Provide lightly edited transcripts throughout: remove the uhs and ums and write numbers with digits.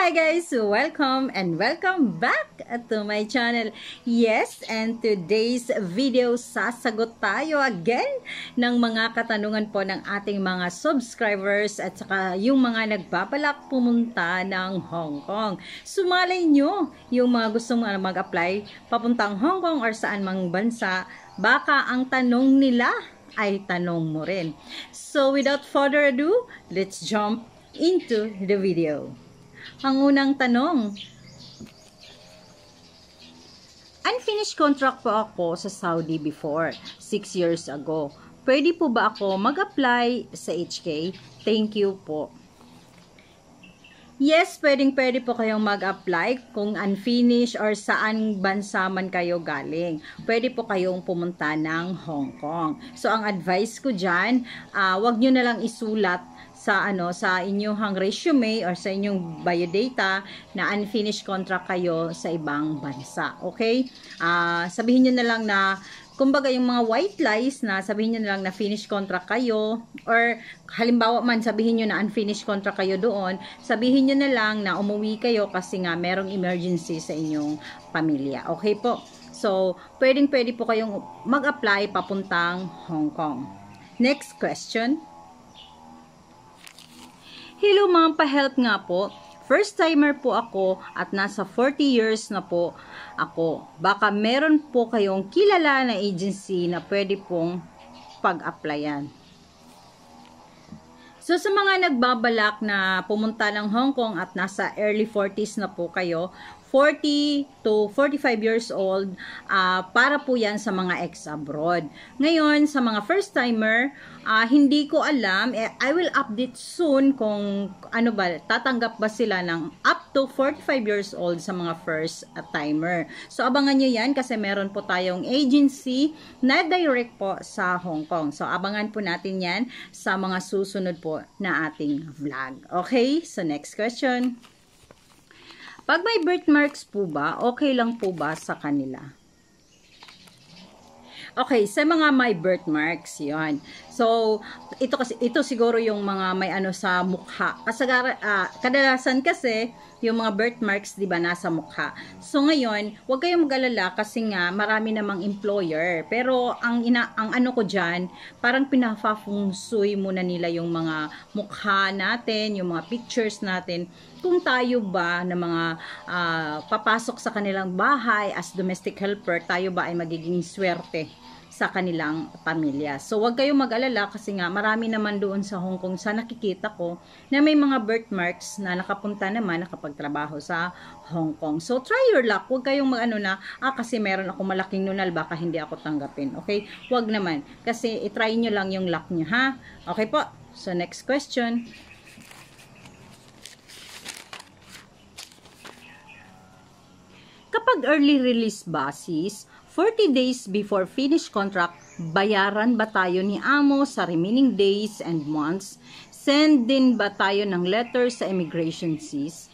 Hi guys! Welcome and welcome back to my channel. Yes, and today's video, sasagot tayo again ng mga katanungan po ng ating mga subscribers at saka yung mga nagbabalak pumunta ng Hong Kong. Sumalay nyo yung mga gustong mag-apply papuntang Hong Kong or saan mang bansa, baka ang tanong nila ay tanong mo rin. So without further ado, let's jump into the video. Ang unang tanong, unfinished contract po ako sa Saudi before, 6 years ago. Pwede po ba ako mag-apply sa HK? Thank you po. Yes, pwede po kayong mag-apply kung unfinished or saan bansa man kayo galing. Pwede po kayong pumunta ng Hong Kong. So, ang advice ko dyan, wag nyo na lang isulat sa inyong resume or sa inyong biodata na unfinished contract kayo sa ibang bansa. Okay? Sabihin nyo na lang na, kumbaga yung mga white lies na sabihin nyo na lang na finished contract kayo, or halimbawa man sabihin nyo na unfinished contract kayo doon, sabihin nyo na lang na umuwi kayo kasi nga merong emergency sa inyong pamilya. Okay po? So, pwede po kayong mag-apply papuntang Hong Kong. Next question. Hello ma'am, pa-help nga po. First timer po ako at nasa 40 years na po ako. Baka meron po kayong kilala na agency na pwede pong pag-applyan. So sa mga nagbabalak na pumunta ng Hong Kong at nasa early 40s na po kayo, 40 to 45 years old, para po yan sa mga ex-abroad. Ngayon, sa mga first-timer, hindi ko alam, I will update soon kung tatanggap ba sila ng up to 45 years old sa mga first-timer. So, abangan nyo yan kasi meron po tayong agency na direct po sa Hong Kong. So, abangan po natin yan sa mga susunod po na ating vlog. Okay? So, next question. Pag may birthmarks po ba, okay lang po ba sa kanila? Okay, sa mga may birthmarks, yon. So, ito siguro yung mga may sa mukha. Kasi kadalasan kasi yung mga birthmarks, 'di ba, nasa mukha. So ngayon, huwag kayong mag-alala kasi nga marami namang employer. Pero ang ko diyan, parang pinafafungsuy muna nila yung mga mukha natin, yung mga pictures natin. Kung tayo ba na mga papasok sa kanilang bahay as domestic helper, tayo ba ay magiging swerte sa kanilang pamilya. So, wag kayong mag-alala kasi nga marami naman doon sa Hong Kong sa nakikita ko na may mga birthmarks na nakapunta naman, nakapagtrabaho sa Hong Kong. So, try your luck. Wag kayong kasi meron ako malaking nunal, baka hindi ako tanggapin. Okay? Wag naman. Kasi itry nyo lang yung luck nyo, ha? Okay po? So, next question. Kapag early release basis, 40 days before finish contract, bayaran ba tayo ni amo sa remaining days and months? Send din ba tayo ng letter sa immigration sees?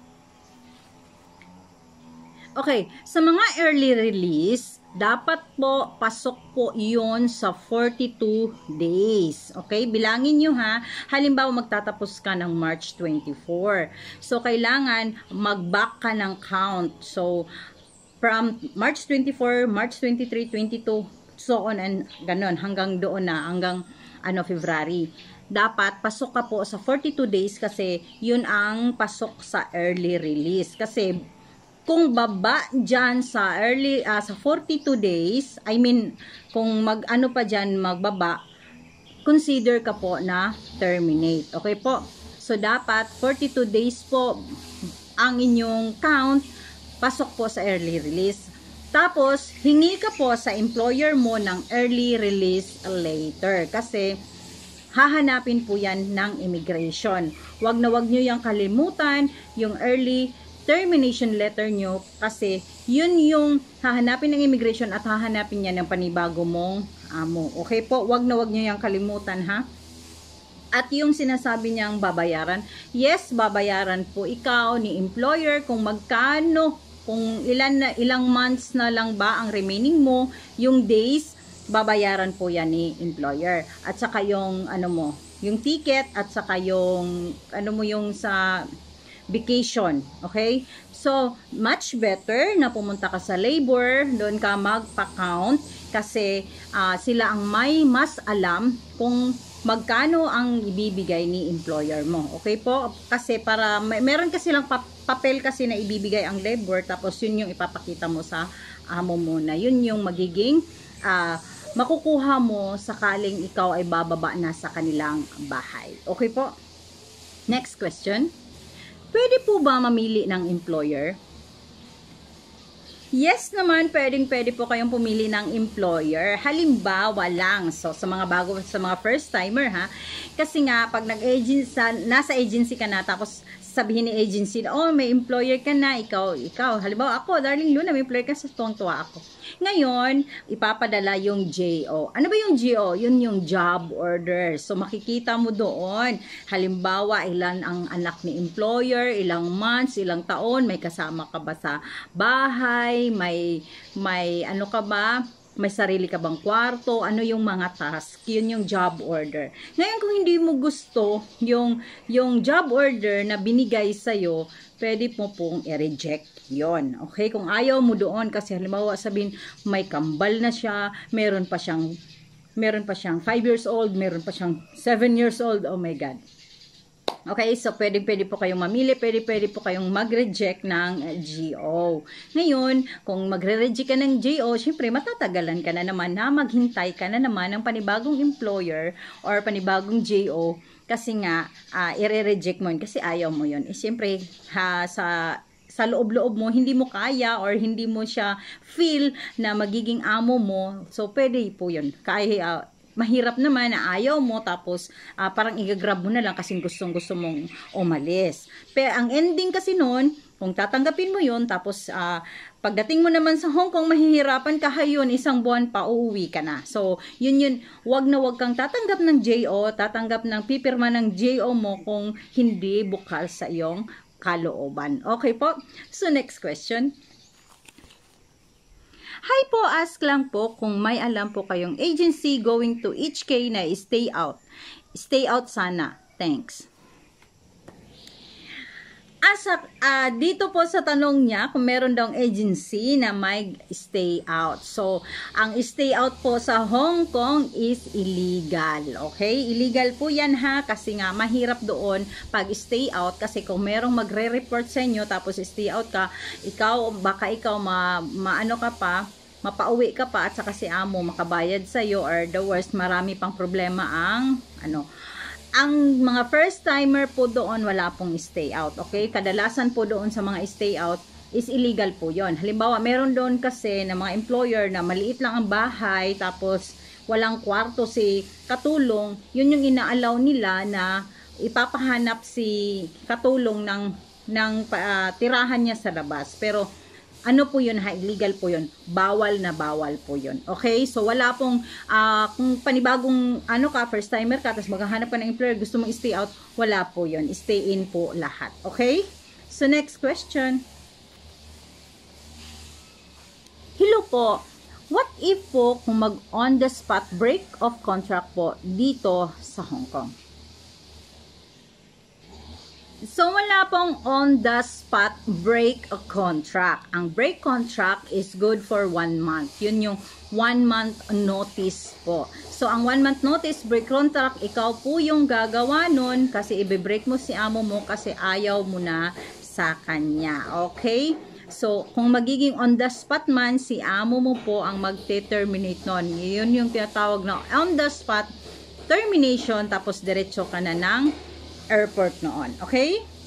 Okay, sa mga early release, dapat po pasok po iyon sa 42 days. Okay, bilangin nyo ha. Halimbawa magtatapos ka ng March 24. So, kailangan mag-back ka ng count. So, from March 24, March 23, 22, so on and ganon, hanggang doon na, hanggang February. Dapat pasok ka po sa 42 days kasi yun ang pasok sa early release. Kasi kung baba dyan sa sa 42 days, I mean, kung pa dyan magbaba, consider ka po na terminate. Okay po? So, dapat 42 days po ang inyong count, pasok po sa early release. Tapos, hingi ka po sa employer mo ng early release later. Kasi, hahanapin po yan ng immigration. Wag nyo yung kalimutan, yung early termination letter nyo. Kasi, yun yung hahanapin ng immigration at hahanapin yan ng panibago mong amo. Okay po? Wag nyo yung kalimutan, ha? At yung sinasabi niyang babayaran, yes, babayaran po ikaw ni employer kung magkano, kung ilang months na lang ba ang remaining mo, yung days, babayaran po yan ni employer. At saka yung yung ticket at saka yung yung sa vacation. Okay? So, much better na pumunta ka sa labor, doon ka magpa-count kasi sila ang may mas alam kung magkano ang ibibigay ni employer mo. Okay po? Kasi para, meron kasi lang papel kasi na ibibigay ang labor, tapos yun yung ipapakita mo sa amo mo na yun yung magiging makukuha mo sakaling ikaw ay bababa na sa kanilang bahay. Okay po? Next question. Pwede po ba mamili ng employer? Yes naman, pwede po kayong pumili ng employer. Halimbawa lang, so sa mga first timer ha, kasi nga pag nasa agency ka na, tapos sabihin ni agency na, oh, may employer ka na, ikaw, halimbawa ako, Darling Luna, may employer ka, sa tuwang-tuwa ako. Ngayon, ipapadala yung JO. Ano ba yung JO? Yun yung job order. So, makikita mo doon, halimbawa, ilan ang anak ni employer, ilang months, ilang taon, may kasama ka ba sa bahay, may ano ka ba, may sarili ka bang kwarto, ano yung mga task, yun yung job order. Ngayon kung hindi mo gusto yung job order na binigay sa'yo, pwede mo pong i-reject yon. Okay, kung ayaw mo doon, kasi halimbawa sabihin may kambal na siya, meron pa siyang 5 years old, meron pa siyang 7 years old, oh my God. Okay, so pwede po kayong mamili, pwede po kayong mag-reject ng GO. Ngayon, kung magre-reject ka ng GO, syempre matatagalan ka na naman na maghintay ka na naman ng panibagong employer or panibagong GO kasi nga i-reject mo yun kasi ayaw mo yun. Syempre, sa loob-loob mo, hindi mo kaya or hindi mo siya feel na magiging amo mo. So, pwede po yun. Mahirap naman na ayaw mo tapos parang i-grab mo na lang kasi gustong-gusto mong umalis. Pero ang ending kasi noon, kung tatanggapin mo yun, tapos pagdating mo naman sa Hong Kong, mahihirapan ka hayon, 1 buwan pa, uuwi ka na. So, yun, wag kang tatanggap ng JO, tatanggap ng pipirma ng JO mo kung hindi bukal sa iyong kalooban. Okay po? So, next question. Hi po, ask lang po kung may alam po kayong agency going to HK na stay out. Stay out sana. Thanks. Dito po sa tanong niya, kung meron daw agency na may stay out. So, ang stay out po sa Hong Kong is illegal. Okay? Illegal po yan ha, kasi nga mahirap doon pag stay out, kasi kung merong magre-report sa inyo, tapos stay out ka, baka ikaw maano ka pa, mapauwi ka pa, at saka si amo makabayad sa'yo, or the worst, marami pang problema ang mga first timer po doon, wala pong stay out. Okay? Kadalasan po doon sa mga stay out is illegal po yon. Halimbawa, meron doon kasi na mga employer na maliit lang ang bahay, tapos walang kwarto si katulong, yun yung inaalaw nila na ipapahanap si katulong ng tirahan niya sa labas. Pero ano po yun ha, illegal po yun, bawal na bawal po yun. Okay, so wala pong kung panibagong first timer ka, tapos maghahanap ka ng employer, gusto mong stay out, wala po yun, stay in po lahat. Okay, so next question. Hello po, what if po kung mag on the spot break of contract po dito sa Hong Kong? So, wala pong on-the-spot break a contract. Ang break contract is good for 1 month. Yun yung 1 month notice po. So, ang 1 month notice, break contract, ikaw po yung gagawa nun kasi i-break mo si amo mo kasi ayaw mo na sa kanya. Okay? So, kung magiging on-the-spot man, si amo mo po ang mag-terminate nun. Yun yung tinatawag na on-the-spot termination, tapos diretso ka na ng airport noon. Okay?